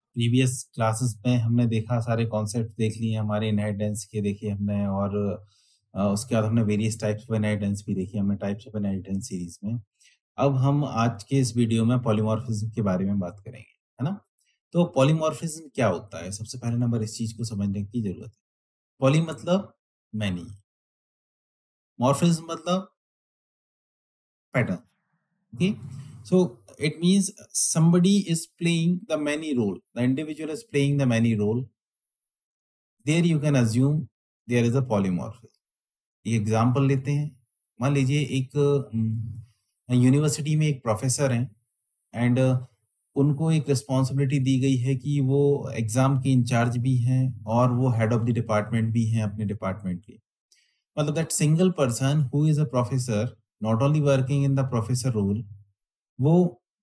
Previous classes में हमने देखा, सारे कॉन्सेप्ट देख लिए हमारे इनहेरिटेंस के देखे हमने, और उसके बाद हमने वेरियस टाइप्स ऑफ इनहेरिटेंस भी देखी हमने टाइप्स ऑफ इनहेरिटेंस सीरीज में। अब हम आज के इस वीडियो में पॉलीमॉर्फिज्म के बारे में बात करेंगे, है ना? तो पॉलीमॉर्फिज्म क्या होता है? सबसे पहले नंबर इस चीज को समझने की जरूरत है। पॉली मतलब मैनी, मॉर्फिज्म मतलब pattern. Okay, so it means somebody is playing the many role. The individual is playing the many role. There you can assume there is a polymorphism. एक एग्जाम्पल लेते हैं। मान लीजिए एक यूनिवर्सिटी में एक प्रोफेसर हैं, एंड उनको एक रिस्पॉन्सिबिलिटी दी गई है कि वो एग्जाम के इंचार्ज भी हैं और वो हेड ऑफ द डिपार्टमेंट भी हैं अपने डिपार्टमेंट के। मतलब that single person who is a professor, not only working in the professor role, वो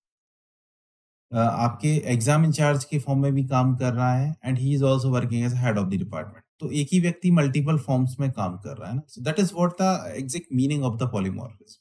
आपके एग्जाम इंचार्ज के फॉर्म में भी काम कर रहा है, and he is also working as head of the department. तो एक ही व्यक्ति मल्टीपल फॉर्म्स में काम कर रहा है ना। So that is what the exact meaning of the polymorphism.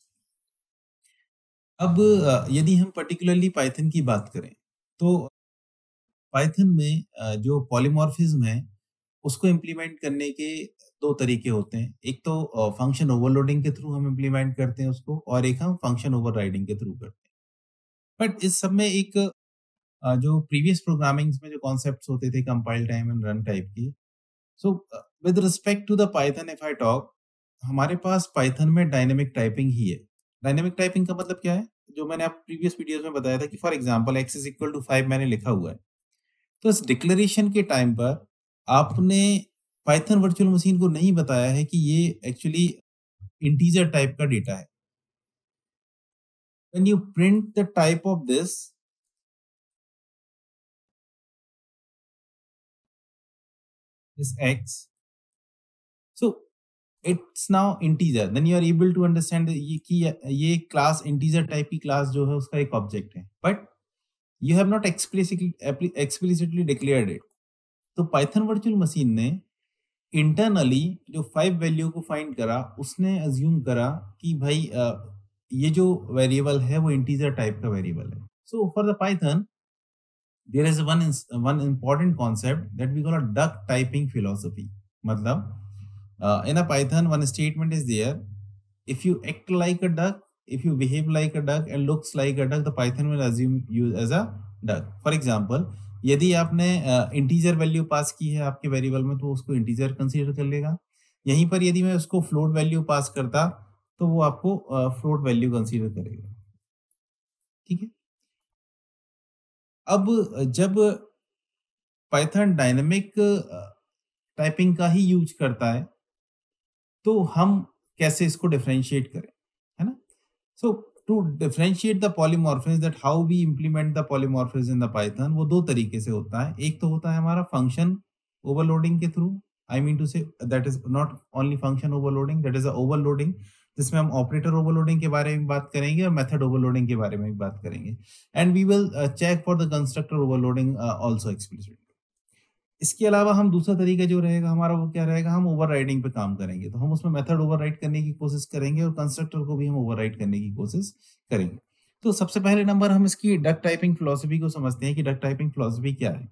अब यदि हम पर्टिकुलरली पाइथन की बात करें, तो पाइथन में जो पॉलीमॉर्फिज्म है उसको इम्प्लीमेंट करने के दो तरीके होते हैं। एक तो फंक्शन ओवरलोडिंग के थ्रू हम इम्प्लीमेंट करते हैं उसको, और एक हम फंक्शन ओवरराइडिंग के थ्रू करते हैं। बट इस सब में एक जो प्रीवियस प्रोग्रामिंग्स में जो कॉन्सेप्ट्स होते थे compile time and run type की, so with respect to the Python if I talk, हमारे पास पाइथन में डायनेमिक टाइपिंग ही है। डायनेमिक टाइपिंग का मतलब क्या है? जो मैंने आप प्रीवियस वीडियोस में बताया था कि for example x is equal to 5 मैंने लिखा हुआ है, तो इस डिक्लेरेशन के टाइम पर आपने पाइथन वर्चुअल मशीन को नहीं बताया है कि ये एक्चुअली इंटीजर टाइप का डेटा है। When you print the type of this x, so it's now integer, then you are able to understand ये कि ये क्लास इंटीजर टाइप की क्लास जो है उसका एक ऑब्जेक्ट है, but you have not explicitly declared it. तो पाइथन वर्चुअल मशीन ने इंटरनली जो 5 वैल्यू को फाइंड करा, उसने अज्यूम करा कि भाई ये जो वेरिएबल है वो इंटीजर टाइप का वेरिएबल है। So for the Python there is one important concept that we call a duck typing philosophy। मतलब in a Python, one statement is there. If you act like a duck, if you behave like a duck and looks like a duck, the Python will assume you as a duck. For example, यदि आपने integer value pass की है आपके variable में, तो उसको integer consider कर लेगा। यहीं पर यदि मैं उसको फ्लोट वैल्यू पास करता, तो वो आपको फ्लोट वैल्यू कंसीडर करेगा। ठीक है। अब जब पाइथन डायनेमिक टाइपिंग का ही यूज करता है, तो हम कैसे इसको डिफरेंशिएट करें, है ना? So to differentiate the polymorphism, that how we implement the polymorphism in the Python, वो दो तरीके से होता है। एक तो होता है हमारा फंक्शन ओवरलोडिंग के through, I mean to say that is not only function overloading, that is a overloading, जिसमें हम ऑपरेटर ओवरलोडिंग के बारे में बात करेंगे और मेथड ओवरलोडिंग के बारे में भी बात करेंगे, and we will check for the constructor overloading also explicitly. इसके अलावा हम दूसरा तरीका जो रहेगा हमारा, वो क्या रहेगा? हम ओवरराइडिंग पे काम करेंगे। तो हम उसमें मेथड ओवरराइड करने की कोशिश करेंगे और कंस्ट्रक्टर को भी हम ओवरराइड करने की कोशिश करेंगे। तो सबसे पहले नंबर हम इसकी डक टाइपिंग फिलॉसफी को समझते हैं कि डक टाइपिंग फिलॉसफी क्या है।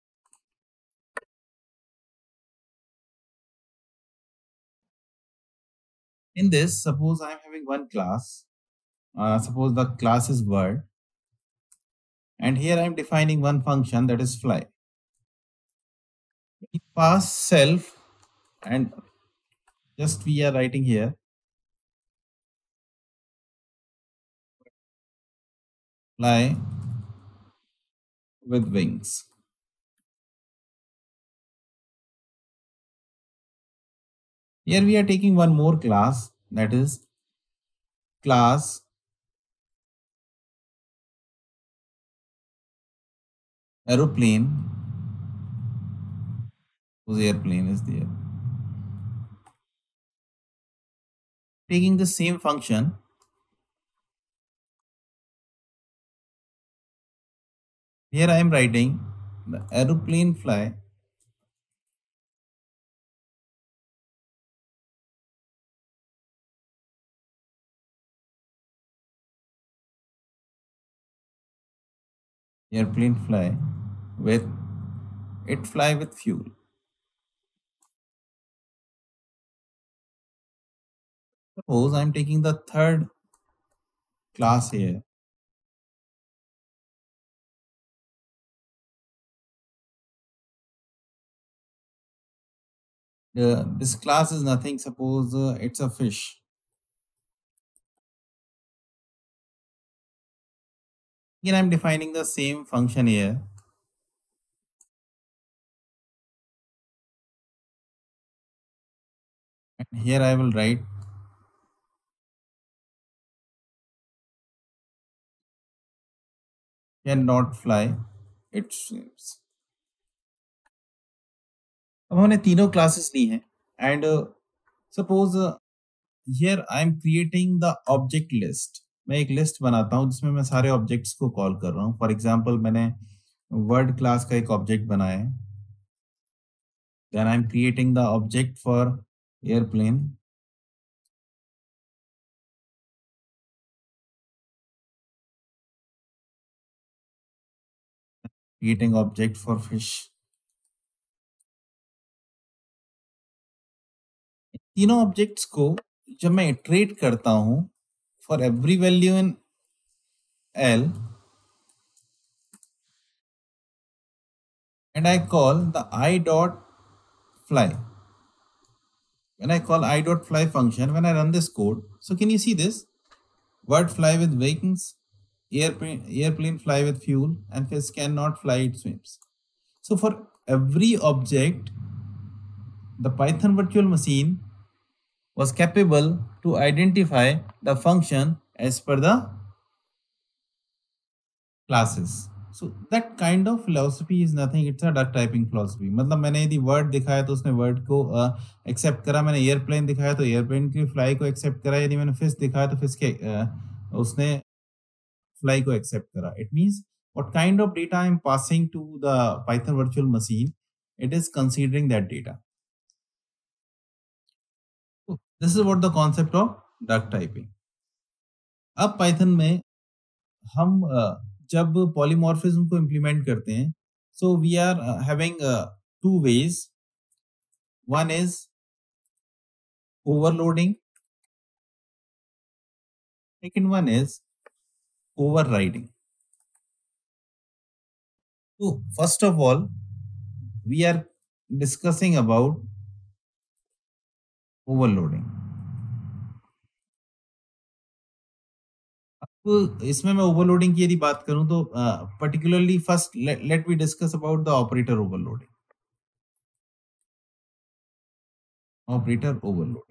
In this, suppose I am having one class, suppose the class is word, and here I am defining one function that is fly. We pass self, and just we are writing here fly with wings. Here we are taking one more class, that is class aeroplane, whose airplane is there. Taking the same function, here I am writing the aeroplane fly airplane fly with it fly with fuel. Suppose I'm taking the third class here. This class is nothing. Suppose it's a fish. Again, I'm defining the same function here. And here I will write cannot fly, it swims. अब हमने तीनों classes ली हैं and suppose here I am creating the object list. मैं एक list बनाता हूँ जिसमें मैं सारे ऑब्जेक्ट्स को कॉल कर रहा हूँ. फॉर एग्जांपल मैंने वर्ड क्लास का एक ऑब्जेक्ट बनाया है. Then I am creating the object for airplane. Creating object for fish. तीनों ऑब्जेक्ट्स को जब मैं इटरेट करता हूँ for every value in L and I call the I dot fly. When I call I dot fly function, when I run this code, so can you see this? Bird fly with wings, airplane fly with fuel, and fish cannot fly, it swims. So for every object, the Python virtual machine was capable to identify the function as per the classes. So that kind of philosophy is nothing. It's a duck typing philosophy. मतलब मैंने यदि word दिखाया तो उसने word को accept करा. मैंने airplane दिखाया तो एयरप्लेन की फ्लाई को एक्सेप्ट करा. यदि मैंने फिश दिखाया तो फिश के उसने फ्लाई को एक्सेप्ट करा. It means what kind of data I am passing to the Python virtual machine, it is considering that data. So this is what the concept of duck typing. अब Python में हम जब polymorphism को implement करते हैं so we are having two ways. One is overloading, second one is overriding. तो first of all we are discussing about overloading. अब इसमें मैं ओवरलोडिंग की यदि बात करूं तो particularly first let we discuss about the operator overloading. Operator overloading.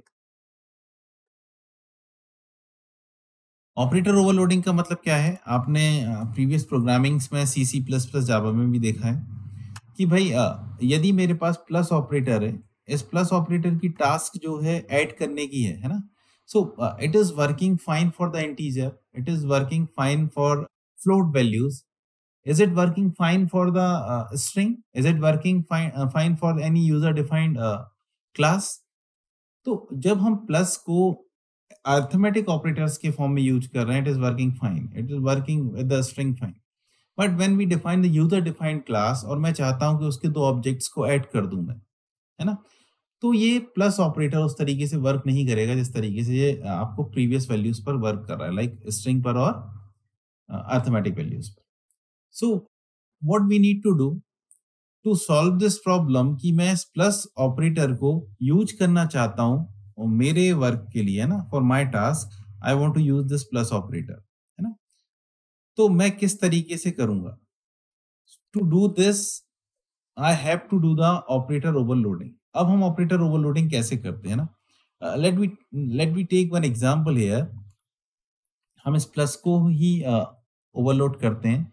Operator overloading का मतलब क्या है? आपने प्रीवियस प्रोग्रामिंग्स में सी सी प्लस प्लस जावा में भी देखा है कि भाई यदि मेरे पास प्लस ऑपरेटर है, इस प्लस ऑपरेटर की टास्क जो है ऐड करने की है ना. So it is working fine for the integer, it is working fine for float values. Is it working fine for the string? Is it working fine for any user defined class? तो जब हम plus को arithmetic operators के form में use कर रहे हैं, it is working fine, it is working with the string fine. But when we define the user defined class और मैं चाहता हूं कि उसके दो ऑब्जेक्ट्स को ऐड कर दूं मैं, है ना, तो ये प्लस ऑपरेटर उस तरीके से वर्क नहीं करेगा जिस तरीके से ये आपको प्रीवियस वैल्यूज पर वर्क कर रहा है, लाइक स्ट्रिंग पर और अर्थमेटिक वैल्यूज पर. So what we need to do to solve this problem कि मैं इस प्लस ऑपरेटर को यूज करना चाहता हूं और मेरे वर्क के लिए, है ना, for my task I want to use this plus operator, है ना. तो मैं किस तरीके से करूंगा? To do this I have to do the operator overloading. अब हम ऑपरेटर ओवरलोडिंग कैसे करते हैं ना, let we take one example here. हम इस प्लस को ही ओवरलोड करते हैं.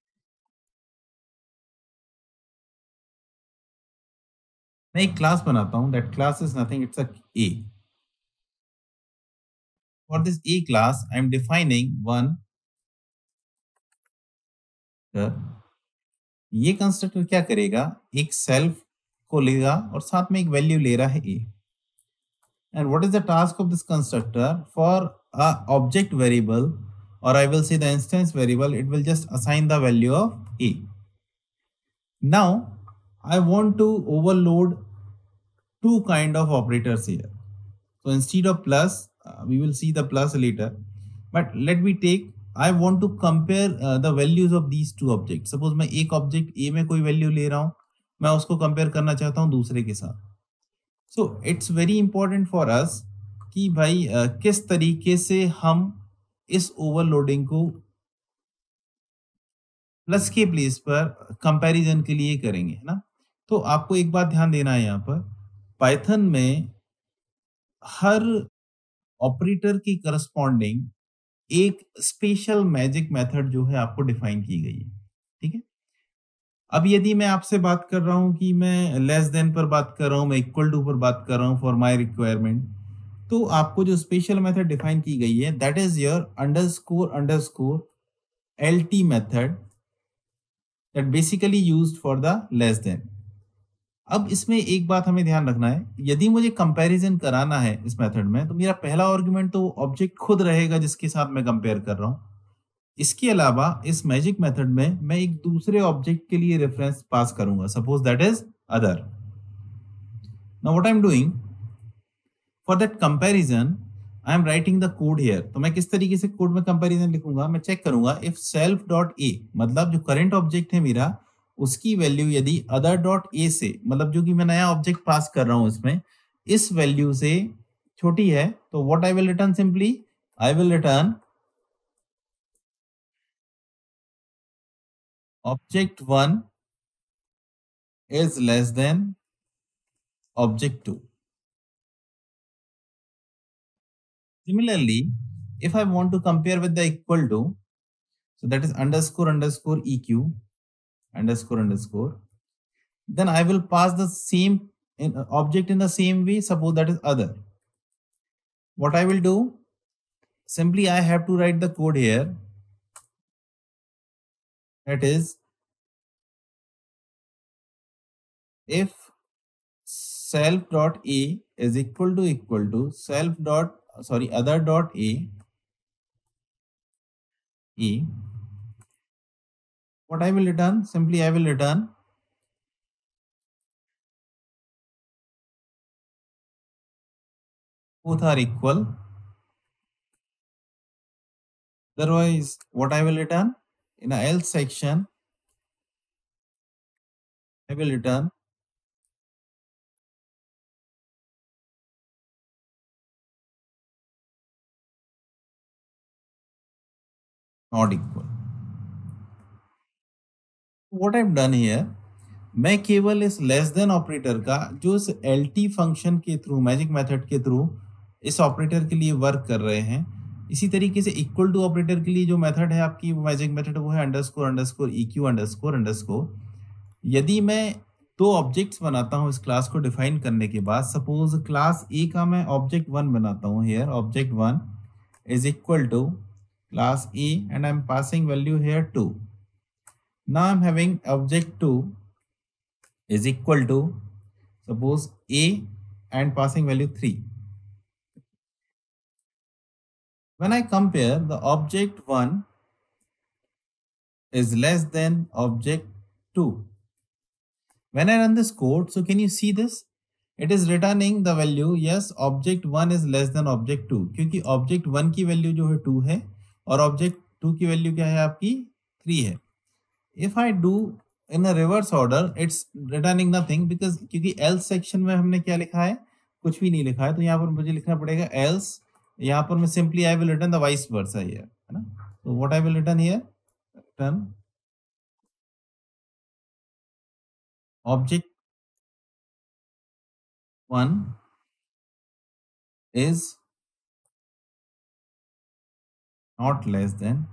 मैं एक क्लास बनाता हूं. That class is nothing, it's a A. For this A class, I am defining one. ये कंस्ट्रक्टर क्या करेगा? एक सेल्फ को लेगा और साथ में एक वैल्यू ले रहा है A. And what is the task of this constructor? For a object variable, or I will say the instance variable, it will just assign the value of A. Now I want to overload two kind of operators here. So instead of plus, we will see the plus later. But let me take, I want to compare the values of these two objects. Suppose मैं एक object A में कोई value ले रहा हूँ, मैं उसको compare करना चाहता हूँ दूसरे के साथ. So it's very important for us कि भाई किस तरीके से हम इस overloading को प्लस के प्लेस पर कंपैरिजन के लिए करेंगे, है ना? तो आपको एक बात ध्यान देना है यहाँ पर, पाइथन में हर ऑपरेटर की करस्पॉन्डिंग एक स्पेशल मैजिक मेथड जो है आपको डिफाइन की गई है, ठीक है? अब यदि मैं आपसे बात कर रहा हूँ कि मैं लेस देन पर बात कर रहा हूँ, मैं इक्वल टू पर बात कर रहा हूँ फॉर माय रिक्वायरमेंट, तो आपको जो स्पेशल मेथड डिफाइन की गई है that is your underscore underscore LT method that basically used for the less than. अब इसमें एक बात हमें ध्यान रखना है, यदि मुझे कंपैरिजन कराना है इस मेथड में, तो मेरा पहला आर्गुमेंट तो ऑब्जेक्ट खुद रहेगा जिसके साथ मैं कंपेयर कर रहा हूँ. इसके अलावा इस मैजिक मेथड में मैं एक दूसरे ऑब्जेक्ट के लिए रेफरेंस पास करूंगा, suppose that is other. Now what I am doing for that comparison, I am writing the code here. तो मैं किस तरीके से कोड में कंपैरिजन लिखूंगा, मैं चेक करूंगा इफ सेल्फ डॉट ए, मतलब जो करंट ऑब्जेक्ट है मेरा, उसकी वैल्यू यदि अदर डॉट ए से, मतलब जो कि मैं नया ऑब्जेक्ट पास कर रहा हूं इसमें, इस वैल्यू से छोटी है, तो what I will return, simply I will return object 1 is less than object 2. Similarly, if I want to compare with the equal to, so that is underscore underscore eq underscore underscore, then I will pass the same object in the same way. Suppose that is other. What I will do, simply I have to write the code here. That is, if self dot a is equal to self dot, sorry, other dot a, what I will return, simply I will return both are equal. Otherwise, what I will return in a else section, I will return not equal. What I've done here, मैं केवल इस less than operator का जो इस L T function के थ्रू, magic method के थ्रू इस ऑपरेटर के लिए वर्क कर रहे हैं, इसी तरीके से इक्वल टू ऑपरेटर के लिए जो मेथड है आपकी मैजिक मेथड, वो है underscore underscore EQ underscore underscore. यदि मैं दो ऑब्जेक्ट्स बनाता हूँ इस क्लास को डिफाइन करने के बाद, सपोज क्लास ए का मैं ऑब्जेक्ट 1 बनाता हूँ here, object 1 is equal to class A and I'm passing value here 2. Now I'm having object 2 is equal to suppose A and passing value 3. When I compare, the object 1 is less than object 2. When I run this code, so can you see this? It is returning the value, yes, object 1 is less than object 2, क्योंकि object 1 की value जो है 2 है और object 2 की value क्या है आपकी 3 है. If I do in a reverse order, it's returning nothing because क्योंकि else section में हमने क्या लिखा है, कुछ भी नहीं लिखा है, तो यहाँ पर मुझे लिखना पड़ेगा else. यहाँ पर मैं simply I will return the vice versa here, है ना? So what I will return here, return object 1 is not less than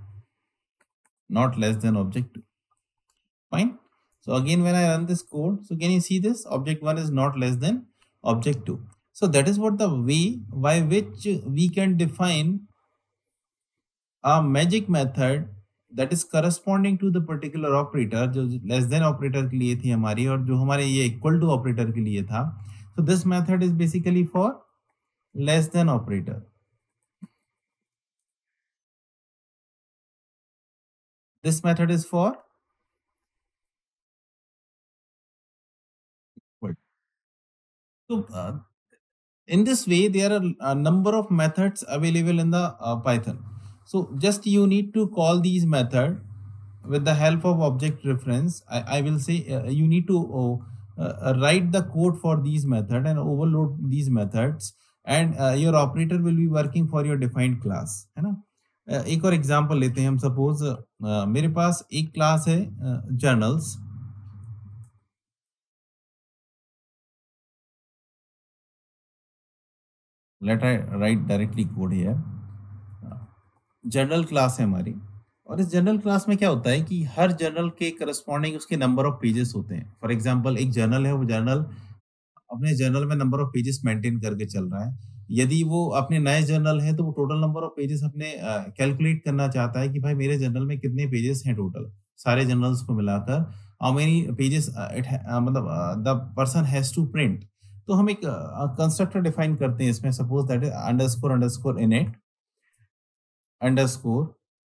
object 2. Fine. So again, when I run this code, so can you see this? Object 1 is not less than object 2. So that is what the way by which we can define a magic method that is corresponding to the particular operator, जो less than operator के लिए थी हमारी, और जो हमारे ये equal to operator के लिए था. So this method is basically for less than operator. This method is for So in this way, there are a number of methods available in the Python. So just you need to call these method with the help of object reference. I will say you need to write the code for these method and overload these methods, and your operator will be working for your defined class, है ना. एक और example लेते हैं हम. Suppose मेरे पास एक class है journals. Let I write directly code here. Journal class है हमारी, और इस जर्नल क्लास में क्या होता है कि हर जर्नल के करस्पॉन्डिंग उसके नंबर ऑफ पेजेस होते हैं. फॉर एग्जांपल एक जर्नल है, वो जर्नल अपने जर्नल में नंबर ऑफ पेजेस मेंटेन करके चल रहा है. यदि वो अपने नए जर्नल है तो वो टोटल नंबर ऑफ पेजेस अपने कैलकुलेट करना चाहता है कि भाई मेरे जर्नल में कितने पेजेस हैं टोटल, सारे जर्नल्स को मिलाकर हाउ मेनी पेजेस मतलब the person has to print. तो हम एक कंस्ट्रक्टर डिफाइन करते हैं इसमें. Suppose that is underscore underscore init underscore.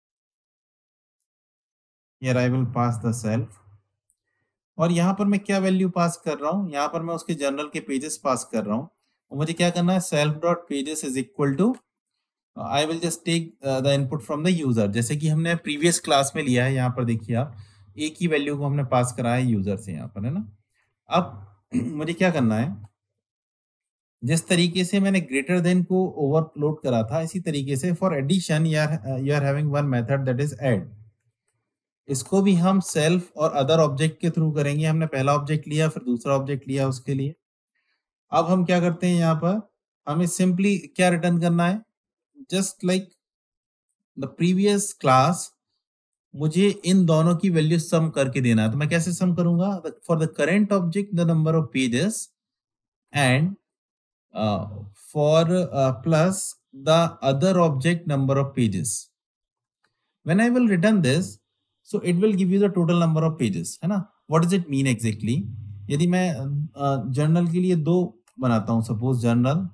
Here I will pass the self. और यहाँ पर मैं क्या वैल्यू पास कर रहा हूँ, यहाँ पर मैं उसके जर्नल के पेजेस पास कर रहा हूँ. और मुझे क्या करना है, self dot pages is equal to I will just take the input from the user, जैसे कि हमने प्रीवियस क्लास में लिया है. यहाँ पर देखिए आप, एक ही वैल्यू को हमने पास करा है यूजर से यहाँ पर, है ना. अब मुझे क्या करना है, जिस तरीके से मैंने ग्रेटर देन को ओवरलोड करा था, इसी तरीके से for addition you are having one method that is add. इसको भी हम सेल्फ और अदर ऑब्जेक्ट के थ्रू करेंगे. हमने पहला ऑब्जेक्ट लिया, फिर दूसरा ऑब्जेक्ट लिया उसके लिए. अब हम क्या करते हैं, यहाँ पर हमें सिंपली क्या रिटर्न करना है, just like the previous class. मुझे इन दोनों की वैल्यू सम करके देना है. तो मैं कैसे सम करूंगा, for the current object the number of pages and for plus the other object number of pages. When I will return this, so it will give you the total number of pages, है ना. What does it mean exactly? यदि मैं journal के लिए दो बनाता हूँ, suppose journal,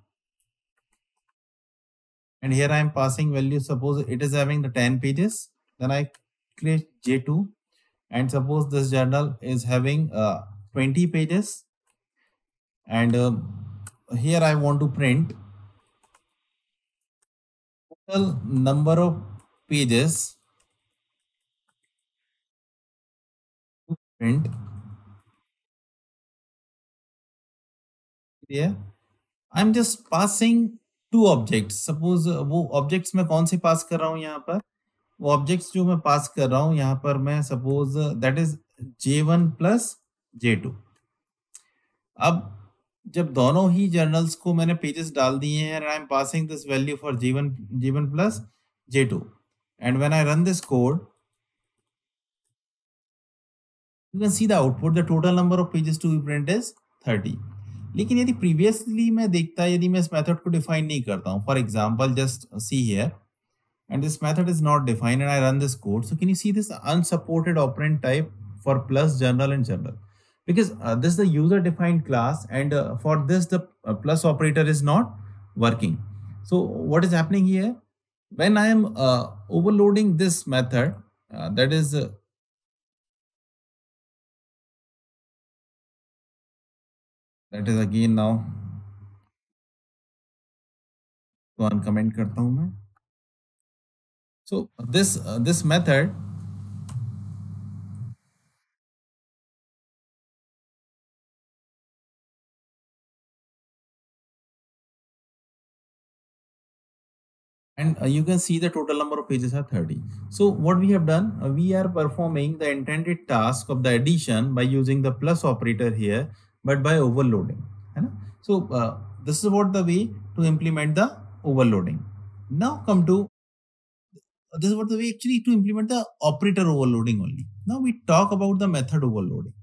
and here I am passing value. Suppose it is having the 10 pages, then I create J2, and suppose this journal is having 20 pages, and here I want to print total number of pages to print. Here I'm just passing two objects. Suppose वो objects मैं कौन से पास कर रहा हूँ, यहाँ पर वो ऑब्जेक्ट्स जो मैं पास कर रहा हूँ यहाँ पर, मैं suppose that is J1 plus J2. अब जब दोनों ही जर्नल्स को मैंने पेजेस डाल दिए हैं, I am passing this value for J1 plus J2, and when I run this code you can see the output. The total number of pages to be print is 30. लेकिन यदि previously मैं देखता, यदि मैं इस मेथड को define नहीं करता हूँ, for example just see here, and this method is not defined, and I run this code. So can you see this unsupported operand type for plus journal and journal? Because this is the user defined class, and for this the plus operator is not working. So what is happening here? When I am overloading this method, that is again now तो uncomment करता हूँ मैं. So this method and you can see the total number of pages are 30. So what we have done, we are performing the intended task of the addition by using the plus operator here, but by overloading, है ना. So this is what the way to implement the overloading. Now come to this is what the way actually to implement the operator overloading only. Now we talk about the method overloading.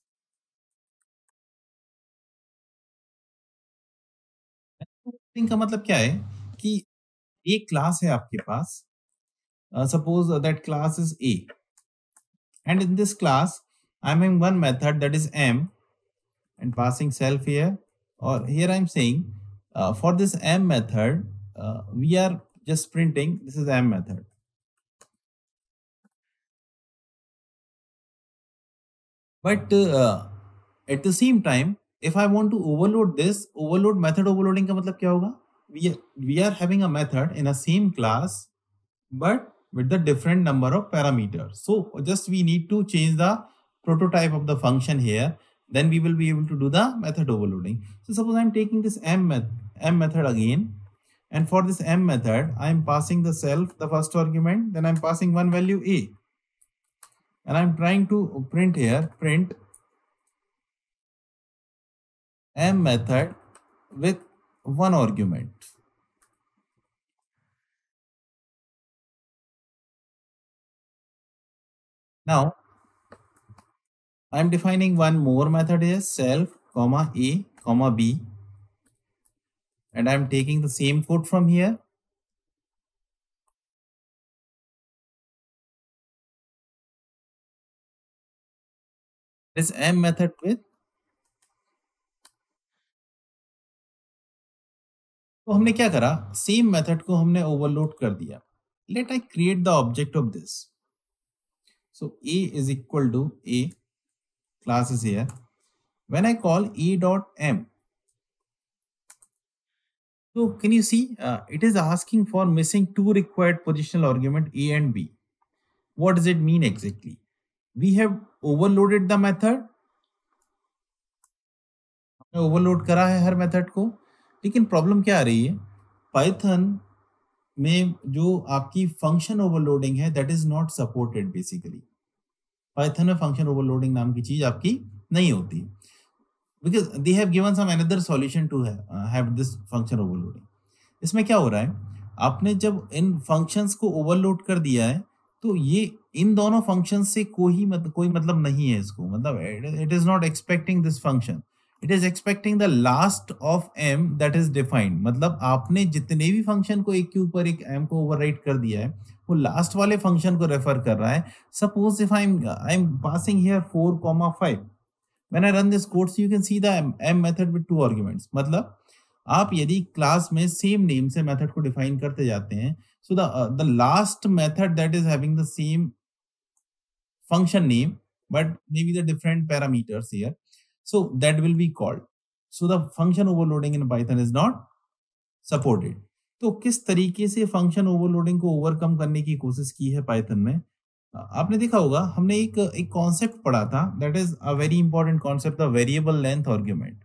Overloading का मतलब क्या है कि एक class है आपके पास. Suppose that class is A, and in this class I'm having one method that is M, and passing self here, or here I'm saying for this M method we are just printing this is M method. But at the same time, if I want to overload this, overload method overloading का मतलब क्या होगा? We are having a method in a same class, but with the different number of parameters. So just we need to change the prototype of the function here. Then we will be able to do the method overloading. So suppose I'm taking this m method again, and for this m method, I'm passing the self, the first argument, then I'm passing one value a, and I'm trying to print here, print m method with one argument. Now I'm defining one more method here, self comma a comma b, and I'm taking the same code from here. This m method with, तो हमने क्या करा, same method को हमने overload कर दिया. Let I create the object of this. So a is equal to a, class is here. When I call e dot m, so can you see, it is asking for missing two required positional argument a and b. What does it mean exactly? We have overloaded the method, हमने overload करा है हर method को, लेकिन problem क्या आ रही है, Python में जो आपकी फंक्शन ओवरलोडिंग है that is not supported. Basically Python में फंक्शन ओवरलोडिंग नाम की चीज आपकी नहीं होती, because they have given some another solution to have this function overloading. इसमें क्या हो रहा है, आपने जब इन फंक्शंस को ओवरलोड कर दिया है तो ये इन दोनों फंक्शंस से कोई मतलब नहीं है इसको, मतलब it is not expecting this function, it is expecting the last of them that is defined. मतलब आपने जितने भी फंक्शन को एक के ऊपर एक एम को ओवरराइट कर दिया है वो लास्ट वाले फंक्शन को रेफर कर रहा है. Suppose if I am passing here 4,5. When I run this code you can see the um method with two arguments. मतलब आप यदि क्लास में सेम नेम से मेथड को डिफाइन करते जाते हैं, so the last method that is having the same function name but maybe the different parameters here, so that will be called. So the function overloading in Python is not supported. तो किस तरीके से function overloading को overcome करने की कोशिश की है पाइथन में, आपने देखा होगा. हमने एक कॉन्सेप्ट पढ़ा था, that is a very important concept, the variable length argument.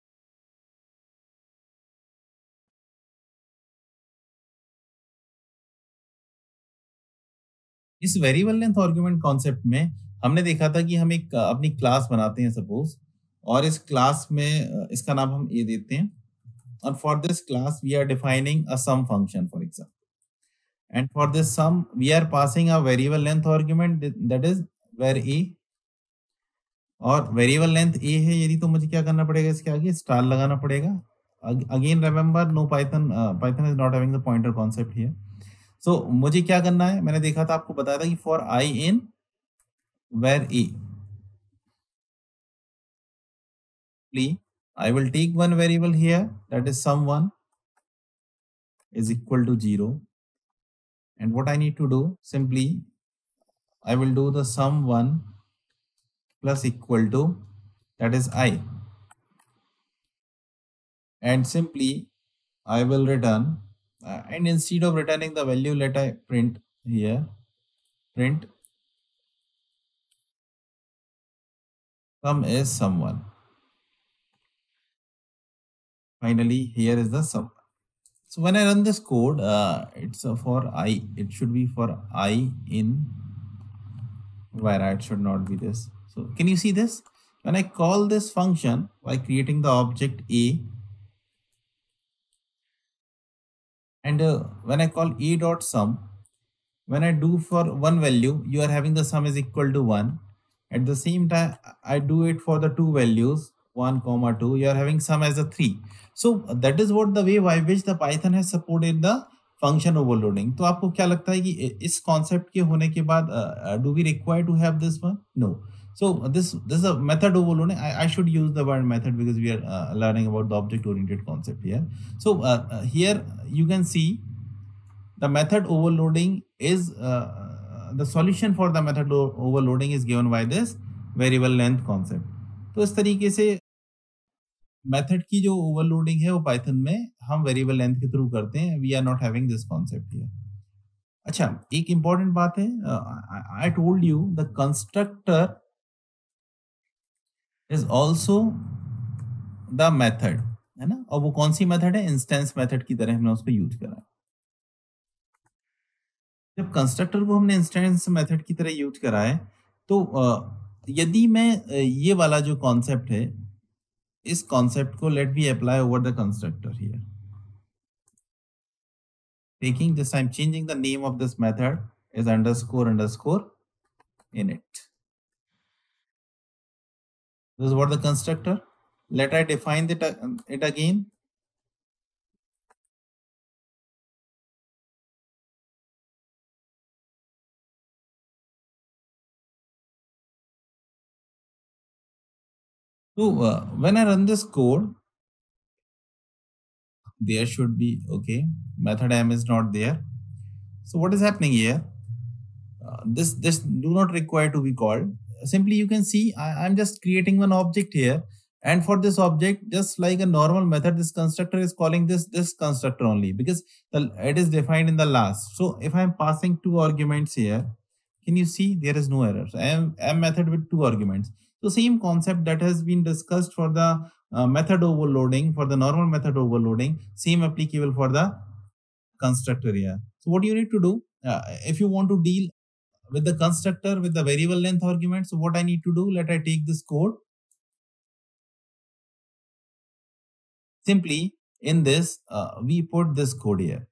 इस वेरिएबल लेंथ आर्गुमेंट कॉन्सेप्ट में हमने देखा था कि हम एक अपनी क्लास बनाते हैं सपोज, और इस क्लास में इसका नाम हम ए देते हैं, और for this class we are defining a sum function for example, and for this sum we are passing a variable length argument that is var a, और वेरिएबल लेंथ ए है यदि, तो मुझे क्या करना पड़ेगा, इसके आगे स्टार लगाना पड़ेगा. Again remember, no Python, Python is not having the pointer concept here. So मुझे क्या करना है, मैंने देखा था, आपको बताया था कि for I in var a, I will take one variable here, that is sum1 is equal to 0, and what I need to do, simply I will do the sum1 plus equal to, that is I, and simply I will return, and instead of returning the value, let I print here, print sum is sum1. Finally here is the sum. So when I run this code, it's for I, it should be for I in where it should not be this. So can you see this? When I call this function by creating the object A, and when I call A dot sum, when I do for one value, you are having the sum is equal to 1. At the same time, I do it for the two values, 1, 2, you are having sum as a 3. So that is what the way by which the Python has supported the function overloading. तो आपको क्या लगता है कि इस concept के होने के बाद do we require to have this one? No. So this is a method overloading. I should use the word method because we are learning about the object oriented concept here. So here you can see the method overloading is the solution for the method overloading is given by this variable length concept. तो इस तरीके से method की जो overloading है वो Python में हम वेरिएबल लेंथ के थ्रू करते हैं। We are not having this concept here. अच्छा, एक इंपॉर्टेंट बात है, I told you the constructor is also the method, है ना? और वो कौन सी मेथड है? इंस्टेंस मेथड की तरह हमने उसको यूज करा है। जब कंस्ट्रक्टर को हमने इंस्टेंस मेथड की तरह यूज करा है, तो यदि मैं ये वाला जो कॉन्सेप्ट है, इस कॉन्सेप्ट को let be apply over the constructor here, taking this, I'm changing the name of this method is underscore underscore init. This is what the constructor. Let I define it again. So when I run this code, there should be, okay, method m is not there. So what is happening here? This do not require to be called. Simply you can see I'm just creating one object here, and for this object, just like a normal method, this constructor is calling this constructor only because it is defined in the last. So if I'm passing two arguments here, can you see there is no error? So M method with two arguments. So same concept that has been discussed for the method overloading, for the normal method overloading, same applicable for the constructor here. So what you need to do, if you want to deal with the constructor with the variable length argument, so what I need to do, let I take this code. Simply in this, we put this code here.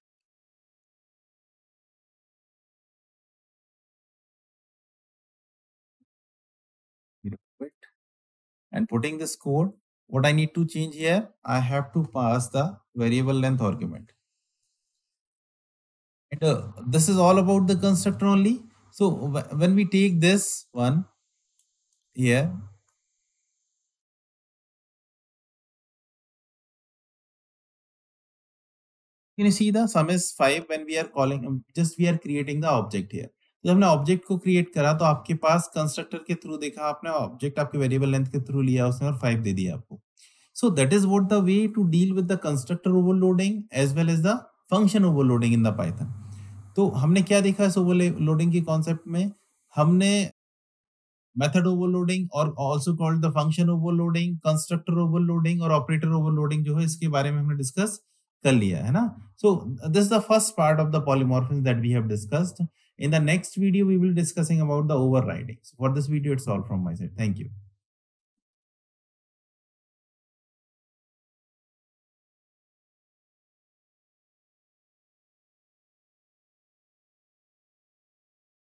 And putting this code, what I need to change here, I have to pass the variable length argument. And this is all about the constructor only. So when we take this one here, can you see the sum is 5 when we are calling, just we are creating the object here. जब हमने object को create करा तो आपके पास constructor के through देखा आपने, object आपके वेरिएबल लेंथ के थ्रू लिया उसने और 5 दे दिया आपको. So that is what the way to deal with the constructor overloading as well as the function overloading in the Python. तो हमने क्या देखा इस ओवरलोडिंग के कॉन्सेप्ट में? हमने मेथड ओवरलोडिंग और also called the function overloading, constructor overloading और ऑपरेटर ओवरलोडिंग जो है इसके बारे में हमने डिस्कस कर लिया है ना. So this is the first part of the polymorphism that we have discussed. In the next video we will discussing about the overriding. So for this video it's all from my side. Thank you.